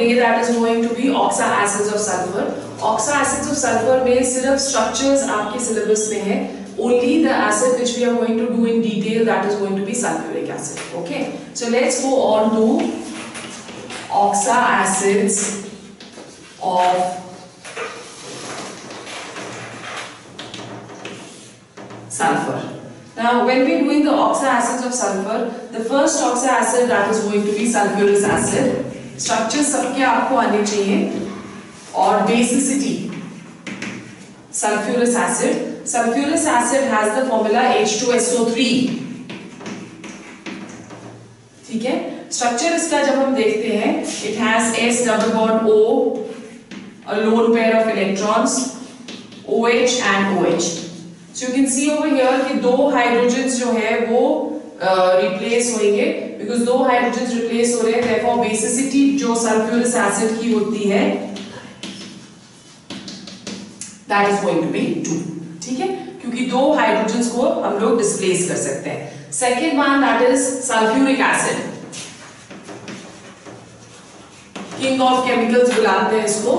today, that is going to be oxaacids of sulphur. Oxaacids of sulphur में सिर्फ structures आपके syllabus में है. Only the acid which we are going to do in detail, that is going to be sulfuric acid. Okay, so let's go on to oxaacids of sulfur. Now, when we are doing the oxaacids of sulfur, the first oxaacid, that is going to be sulfuric acid. Structure सबके आपको आने चाहिए. और basicity, sulfuric acid. Sulfuric acid has the formula H2SO3. ठीक है. Structure इसका जब हम देखते हैं, it has S double bond O, a lone pair of electrons, OH and OH. So you can see over here कि दो hydrogens जो है वो replace होंगे, because दो hydrogens replace हो रहे हैं, therefore basicity जो sulfuric acid की होती है, that is going to be 2. ठीक है, क्योंकि दो hydrogens को हम लोग displace कर सकते हैं. Second one, that is sulfuric acid. King of chemicals बुलाते हैं इसको.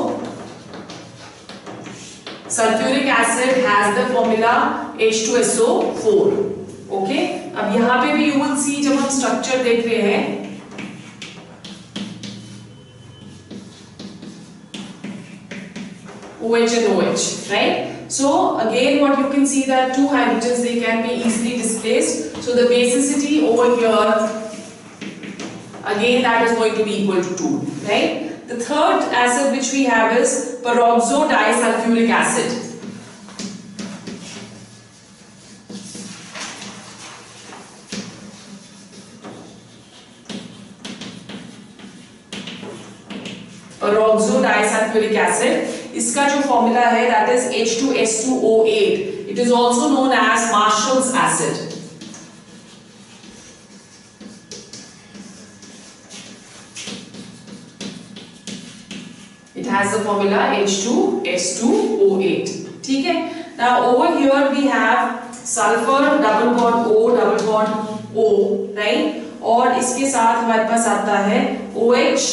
Sulfuric acid has the formula H2SO4. Okay, अब यहाँ पे भी you will see जब हम structure देख रहे हैं, OH and OH, right? So again, what you can see that two hydrogens, they can be easily displaced. So the basicity over here, again that is going to be equal to 2, right? The third acid which we have is peroxodisulfuric acid. Peroxodisulfuric acid. इसका जो formula है, that is H2S2O8. It is also known as Marshall's acid. It has the formula H2S2O8. ठीक है. Now over here we have sulfur double bond O double bond O, right? और इसके साथ हमारे पास आता है OH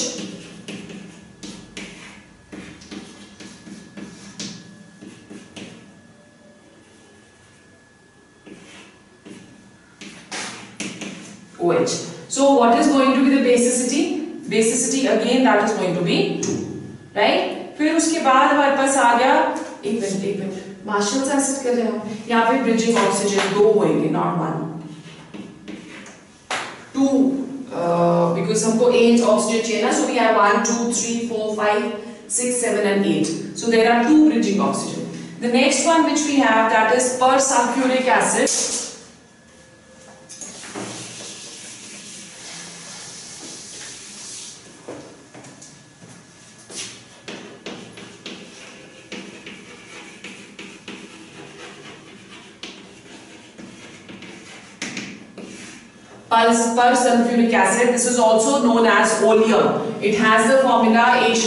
OH. So what is going to be the basicity? Basicity again that is going to be 2, right? फिर उसके बाद हमारे पास आ गया, एक मिनट मार्शल्स एसिड कर रहे हैं हम. यहाँ पे ब्रिजिंग ऑक्सीजन दो होंगे, नॉट 1, 2, because हमको 8 ऑक्सीजन चाहिए ना. So we have 1, 2, 3, 4, 5, 6, 7 and 8. So there are 2 bridging oxygen. The next one which we have, that is persulfuric acid. Persulfuric acid, this is also known as oleum. It has the formula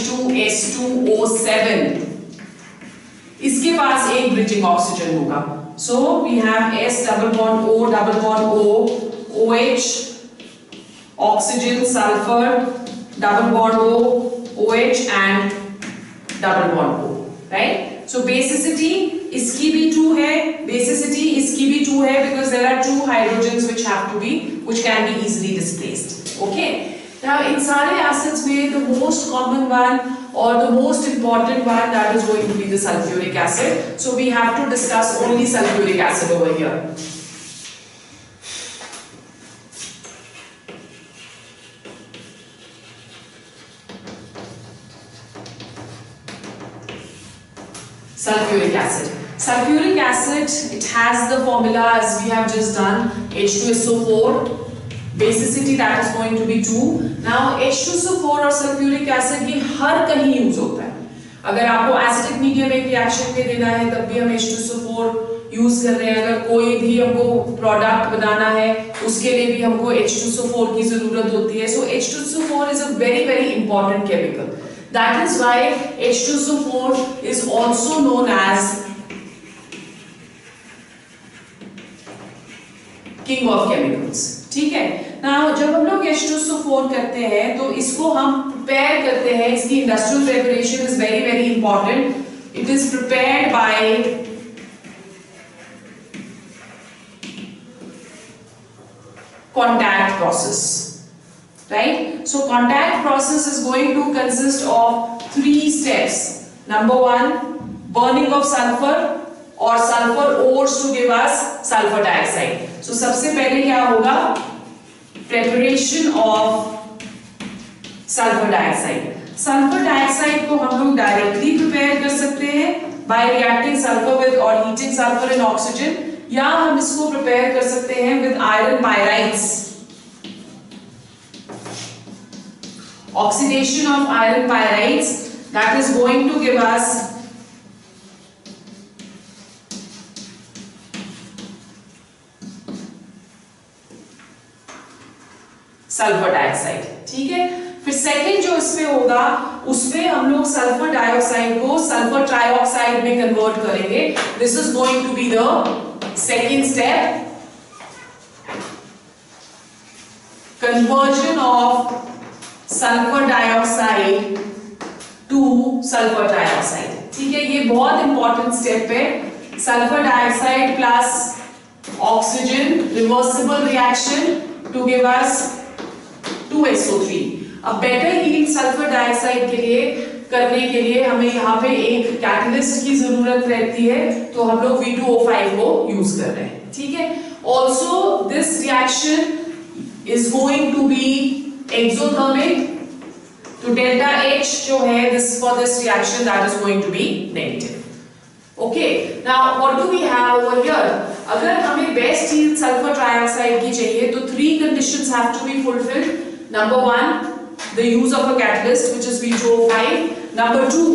H2S2O7. इसके पास एक bridging oxygen होगा. So we have S double bond O double bond O, OH, oxygen, sulfur, double bond O, OH and double bond O, right? So basicity इसकी भी 2 है, basicity इसकी भी 2 है, because there are 2 hydrogens which can be easily displaced. Okay. Now in सारे acids में the most common one or the most important one, that is going to be the sulfuric acid. So we have to discuss only sulfuric acid over here. Sulfuric acid. Sulfuric acid, it has the formula as we have just done, H2SO4. Basicity that is going to be 2. Now H2SO4 और sulfuric acid ये हर कहीं use होता है. अगर आपको acidic medium एक reaction में देना है तब भी हम H2SO4 यूज कर रहे हैं. अगर कोई भी हमको प्रोडक्ट बनाना है उसके लिए भी हमको H2SO4 की जरूरत होती है. So H2SO4 is a very important chemical. That is why H2SO4 is also known as king of chemicals. ठीक है. नाउ जब हम लोग H2SO4 करते हैं तो इसको हम प्रिपेयर करते हैं, इसकी industrial preparation is very very important. It is prepared by contact process, right? So contact process is going to consist of 3 steps. Number 1, burning of sulfur or sulfur ores to give us sulfur dioxide. So सबसे पहले क्या होगा? Preparation of sulfur dioxide. Sulfur dioxide को हम लोग directly prepare कर सकते हैं by reacting sulfur with or heating sulfur and oxygen, या हम इसको प्रिपेयर कर सकते हैं with iron pyrites. Oxidation of iron pyrites that is going to give us sulphur dioxide. ठीक है. फिर सेकेंड जो इसमें होगा उसमें हम लोग सल्फर डाइऑक्साइड को सल्फर ट्राइऑक्साइड में कन्वर्ट करेंगे. This is going to be the second step, conversion of sulfur dioxide to sulfur trioxide. ठीक है, ये बहुत इंपॉर्टेंट स्टेप है. Sulphur dioxide plus oxygen reversible reaction to give us 2SO3. अब better heat sulphur dioxide के लिए करने के लिए हमें यहाँ पे एक कैटलिस्ट की जरूरत रहती है, तो हम लोग V2O5 को यूज कर रहे हैं. ठीक है. Also this reaction is going to be exothermic, तो डेल्टा H जो है this for this reaction that is going to be negative. Okay. Now what do we have over here? अगर हमें बेस्ट हीट सल्फर ट्राइऑक्साइड की चाहिए तो 3 conditions have to be fulfilled. Number 1, the use of a catalyst which is V2O5. Number 2,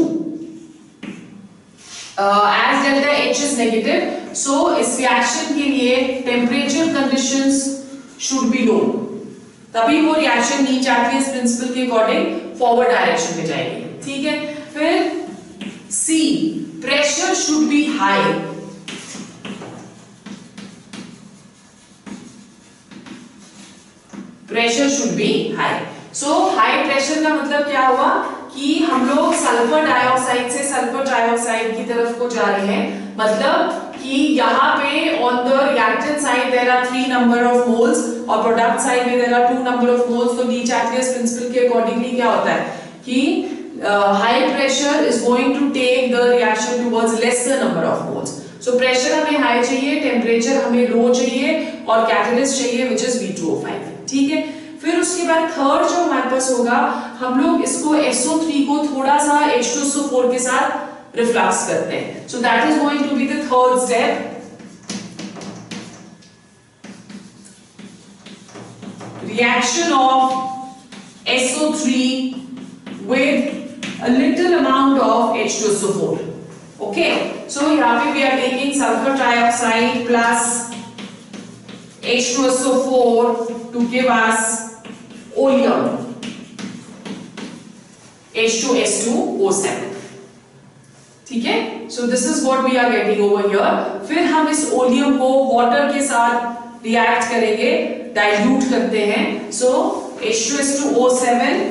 as delta H is negative, so इस reaction के लिए temperature conditions should be low. तभी वो reaction नीचे आके इस principle के according forward direction में जाएगी. ठीक है. फिर C, pressure should be high. Pressure should be high. So high pressure का मतलब क्या हुआ कि हम लोग सल्फर डाइऑक्साइड से सल्फर ट्राइऑक्साइड की तरफ को जा रहे हैं. मतलब कि यहाँ पे on the reactant side there are 3 number of moles और प्रोडक्ट साइड में there are 2 number of moles. तो लीच-एटकियस प्रिंसिपल के अकॉर्डिंगली क्या होता है कि high pressure is going to take the reaction towards lesser number of moles. So pressure हमें high चाहिए, टेम्परेचर हमें लो चाहिए और कैटलिस्ट चाहिए व्हिच इज V2O5. ठीक है. फिर उसके बाद थर्ड जो हमारे पास होगा, हम लोग इसको SO3 को थोड़ा सा H2SO4 के साथ रिफ्लक्स करते हैं. So that is going to be the third step. Reaction of SO3 with a little amount of H2SO4. Okay, so यहाँ पे we are taking sulfur trioxide plus H2SO4 to give us oleum H2S2O7. ठीक है. So this is what we are getting over here. फिर हम इस oleum को water के साथ रिएक्ट करेंगे, डाइल्यूट करते हैं. So H2S2O7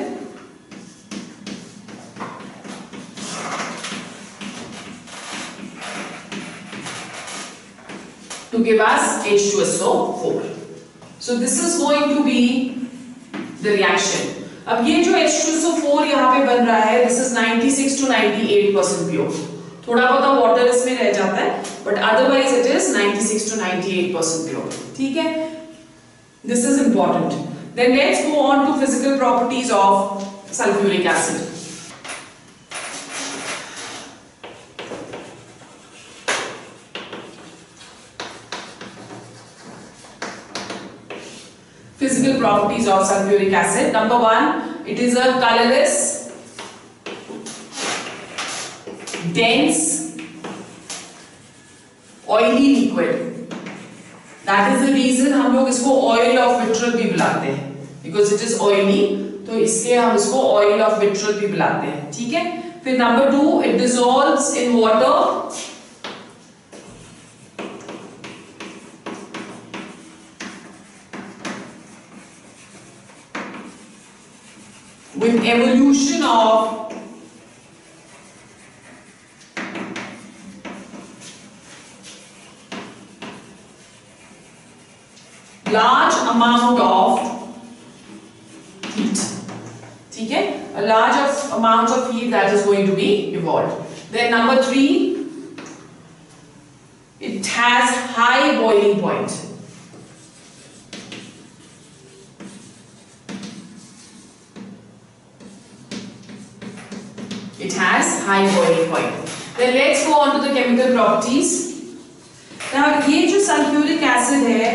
to give us H2SO4. So this is going to be the reaction. अब ये जो H2SO4 यहाँ पे बन रहा है, this is 96 to 98% pure. थोड़ा बहुत वाटर इसमें रह जाता है, but otherwise it is 96 to 98% pure. ठीक है? This is important. Then let's go on to physical properties of sulfuric acid. Physical properties of sulfuric acid. Number 1, it is a colorless, dense, oily liquid. That is the reason हम लोग इसको oil of vitriol भी बुलाते हैं, because it is oily. तो इसलिए हम इसको oil of vitriol भी बुलाते हैं. ठीक है. फिर number 2, it dissolves in water. with evolution of large amount of heat. ठीक है, a large amount of heat that is going to be evolved. Then number 3, it has high boiling point. It has high boiling point. Then let's go on to the chemical properties. Now ये जो sulfuric acid है,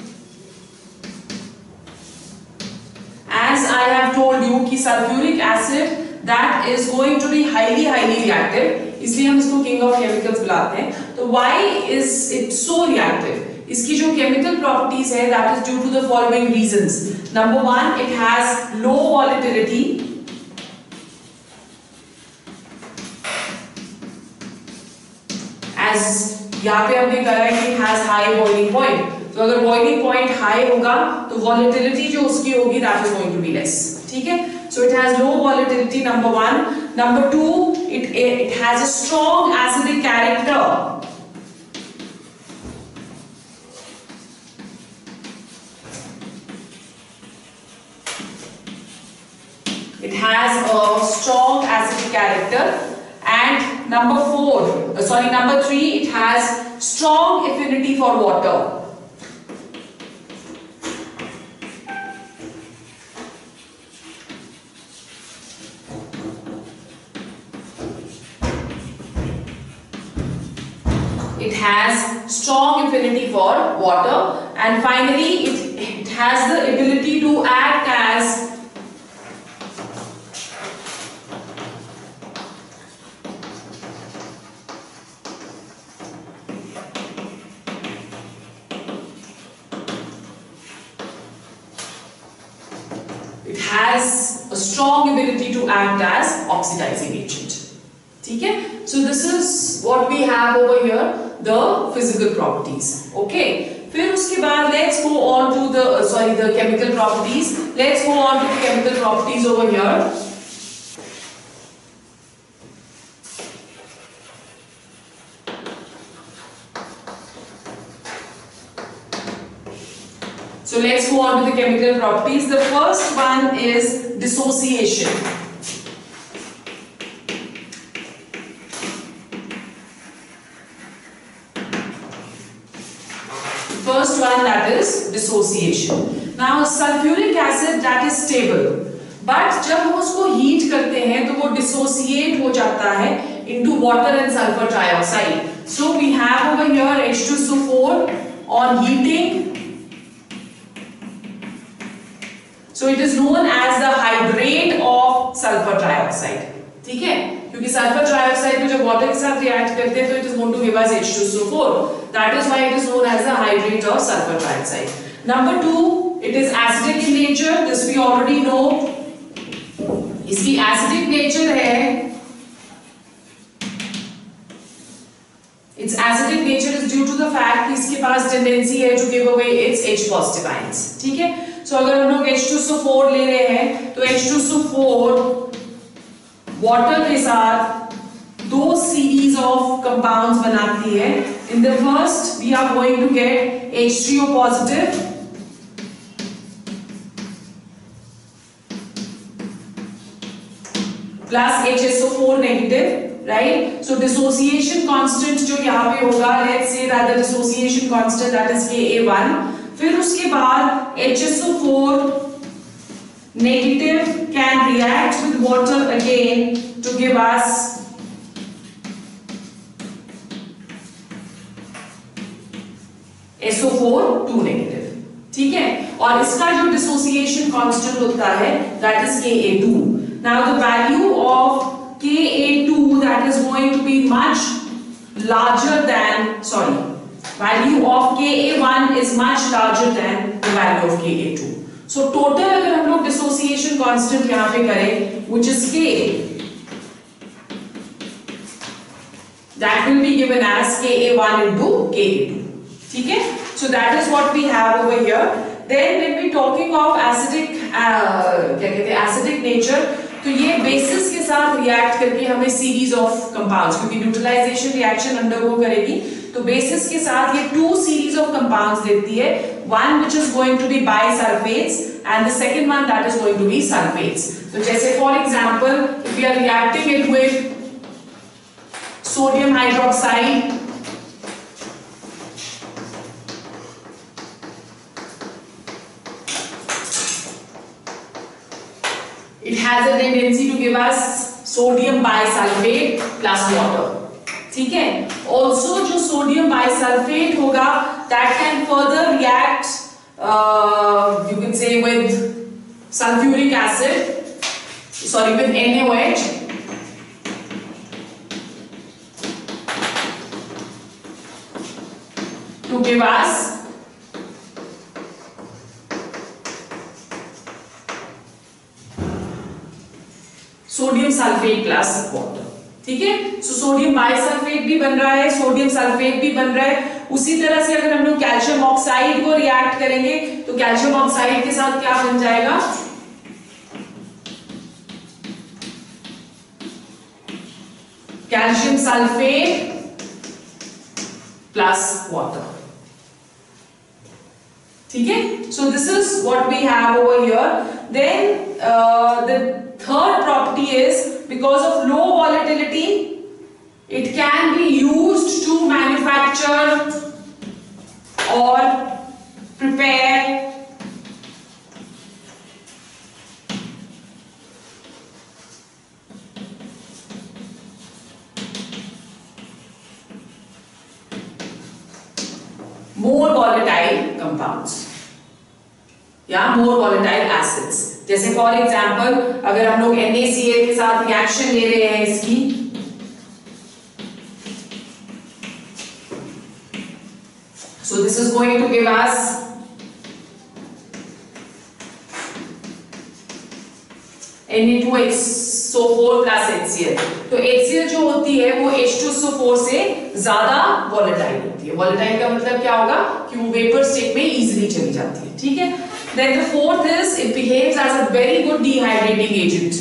as I have told you कि sulfuric acid that is going to be highly reactive, इसलिए हम इसको king of chemicals बुलाते हैं. तो why is it so reactive? इसकी जो chemical properties है, that is due to the following reasons. Number 1, it has low volatility. As यहाँ पे हमने कहा है कि has high boiling point. तो अगर boiling point high होगा तो volatility जो उसकी होगी that is going to be less. ठीक है? So it has low volatility, number 1. Number 2, it has a strong acidic character. It has a strong acidic character. And number 3, it has strong affinity for water. It has strong affinity for water. And finally, it has the ability to act as a strong ability to act as oxidizing agent. ठीक है? So this is what we have over here, the physical properties. Okay. फिर उसके बाद let's go on to the chemical properties. Let's go on to the chemical properties over here. So let's go on to the chemical properties. The first one is dissociation. First one, that is dissociation. Now sulfuric acid that is stable, but जब हम उसको heat करते हैं तो वो dissociate हो जाता है into water and sulfur trioxide. So we have over here H2SO4 on heating. So it is known as the hydrate of sulfur trioxide. ठीक है? क्योंकि sulfur trioxide को जब water के साथ react करते हैं तो it is going to give us H2SO4. That is why it is known as the hydrate of sulfur trioxide. Number 2, it is acidic in nature. This we already know. इसकी acidic nature है. Its acidic nature is due to the fact कि इसके पास tendency है to give away its H positive ions. ठीक है? So अगर हम लोग H2SO4 ले रहे हैं तो H2SO4 water के साथ 2 series of compounds बनाती है. In the first we are going to get H3O positive plus HSO4 negative. Right? So dissociation constant जो यहाँ पे होगा, let's say that the dissociation constant that is Ka1. फिर उसके बाद HSO4 negative can react with water again to give us SO4 2 negative. ठीक है? और इसका जो dissociation constant होता है that is Ka2. Now the value of Ka2 that is going to be much larger than, value of Ka1 is much larger than the value of Ka2. So total अगर हम लोग dissociation constant यहाँ पे करें, which is K, that will be given as Ka1 into Ka2. ठीक है? So that is what we have over here. Then when we talking of acidic, acidic nature, तो ये बेसिस के साथ रिएक्ट करके हमें सीरीज ऑफ कंपाउंड्स, क्योंकि neutralisation reaction undergo करेगी, तो बेसिस के साथ ये 2 सीरीज ऑफ कंपाउंड्स देती है, one which is going to be bisulfates and the second one that is going to be sulfates. तो जैसे for example if we are reacting it with sodium hydroxide, it has a tendency to give us sodium bisulfate plus water. ठीक है, also जो sodium bisulphate होगा that can further react you can say with sulfuric acid, sorry, with NaOH, to give us sodium sulphate plus water. ठीक है, so sodium bisulphate भी बन रहा है, सोडियम सल्फेट भी बन रहा है. उसी तरह से अगर हम लोग कैल्शियम ऑक्साइड को रिएक्ट करेंगे तो कैल्शियम ऑक्साइड के साथ क्या बन जाएगा, कैल्शियम सल्फेट प्लस वाटर. ठीक है, so this is what we have over here. Then the third property is because of low volatility it can be used to manufacture or prepare more volatile compounds या more volatile acids. जैसे for example अगर हम लोग NaCl के साथ reaction ले रहे हैं इसकी, so this is going to give us Na2SO4 plus HCl. तो HCl जो होती है वो H2SO4 से ज्यादा वॉलेटाइल होती है. वॉलेटाइल का मतलब क्या होगा कि वो वेपर स्टेट में इजीली चली जाती है. ठीक है, then the fourth is it behaves as a very good dehydrating agent.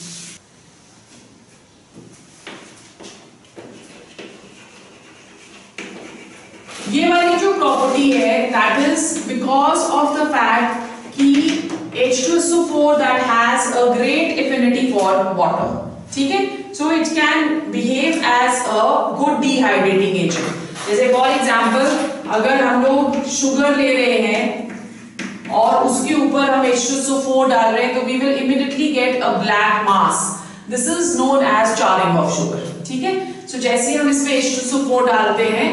ये वाली जो प्रॉपर्टी है that is because of the fact कि H2SO4 that has a great affinity for water. ठीक है, so it can behave as a good dehydrating agent. जैसे for example अगर हम लोग शुगर ले रहे हैं और उसके ऊपर हम H2SO4 डाल रहे हैं तो we will immediately get a black mass. This is known as charring of sugar. ठीक है, so जैसे हम इसमें H2SO4 डालते हैं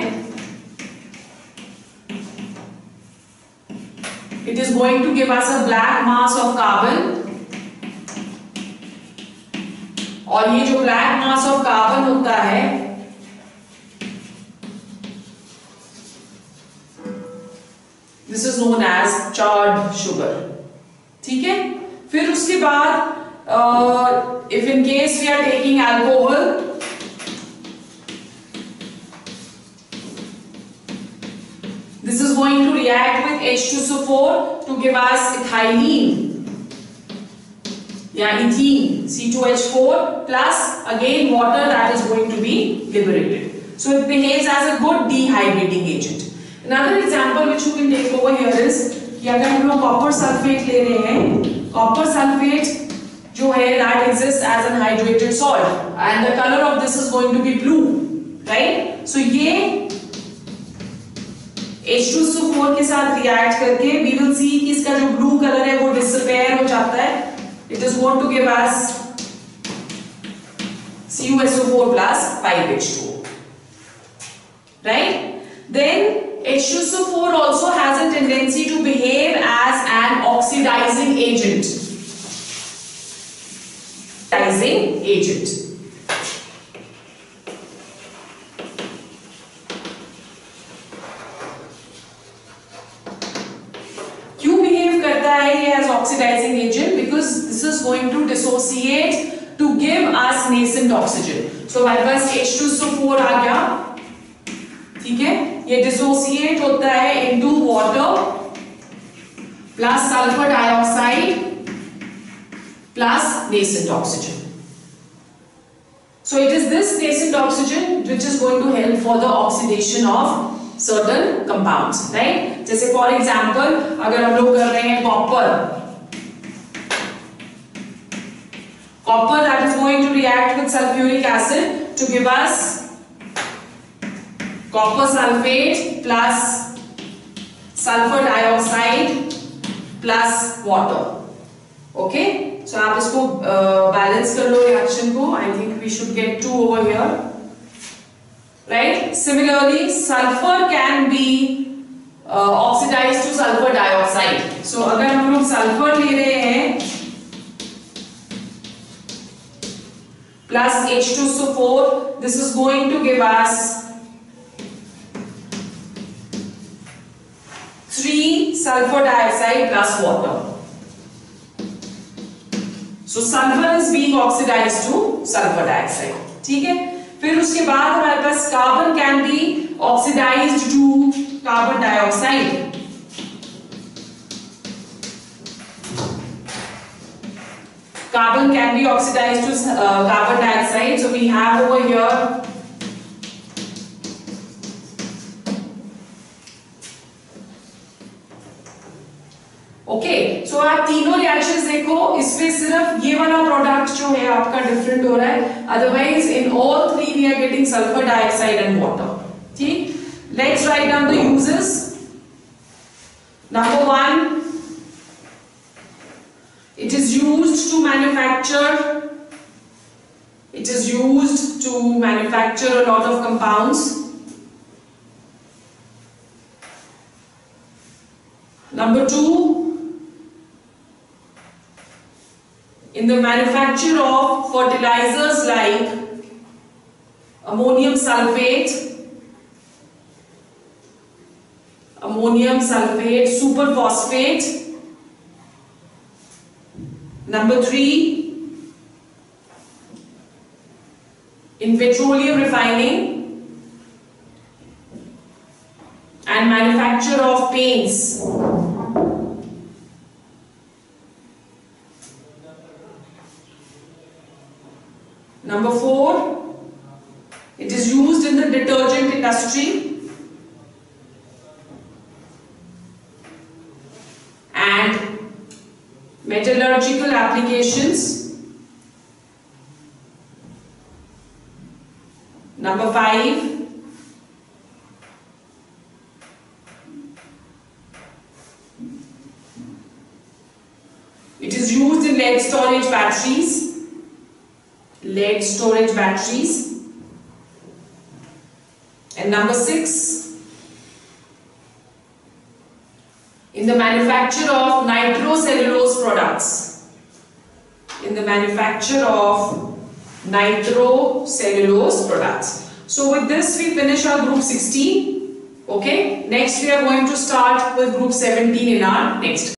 it is going to give us a black mass of carbon, और ये जो black mass of carbon होता है this is known as charred sugar. ठीक है, फिर उसके बाद if in case we are taking alcohol, this is going to react with H2SO4 to give us ethylene या ethene, C2H4 plus again water that is going to be liberated. So it behaves as a good dehydrating agent. Another example which you can take over here is कि अगर हम लोग copper sulfate ले रहे हैं, copper sulfate जो है that exists as an hydrated salt and the color of this is going to be blue, right? So ये H2SO4 के साथ react करके we will see कि इसका जो blue color है वो disappear हो जाता है. It is going to give us CuSO4 plus 5H2O, right? Then H2SO4 also has a tendency to behave as an oxidizing agent. Oxidizing agent. क्यों behave करता है ये as oxidizing agent? Because this is going to dissociate to give us nascent oxygen. So हमारे पास H2SO4 आ गया, ठीक है, ये dissociate होता है into water plus sulfur dioxide plus nascent oxygen. So it is this nascent oxygen which is going to help for the oxidation of certain compounds, right? जैसे for example, अगर हम लोग कर रहे हैं copper that is going to react with sulfuric acid to give us copper sulfate plus sulfur dioxide plus water. Okay? So आप इसको balance कर लो reaction को. I think we should get 2 over here. Right? Similarly, sulfur can be oxidized to sulfur dioxide. So अगर हम लोग sulfur ले रहे हैं plus H2SO4, this is going to give us 3 sulfur dioxide plus water. So sulfur is being oxidized to sulfur dioxide. ठीक है? फिर उसके बाद हमारे पास carbon can be oxidized to carbon dioxide. Carbon can be oxidized to carbon dioxide. So we have over here okay so आप तीनों reactions देखो, इसमें सिर्फ ये वाला प्रोडक्ट जो है आपका डिफरेंट हो रहा है, otherwise in all three we are getting sulphur dioxide and water. ठीक, let's write down the uses. Number 1, it is used to manufacture a lot of compounds. Number 2, in the manufacture of fertilizers like ammonium sulfate, superphosphate. Number 3, in petroleum refining and manufacture of paints. Number 4, it is used in the detergent industry and metallurgical applications. Number 5, it is used in lead storage batteries. And number 6, in the manufacture of nitrocellulose products. So with this we finish our group 16. Okay, next we are going to start with group 17 in our next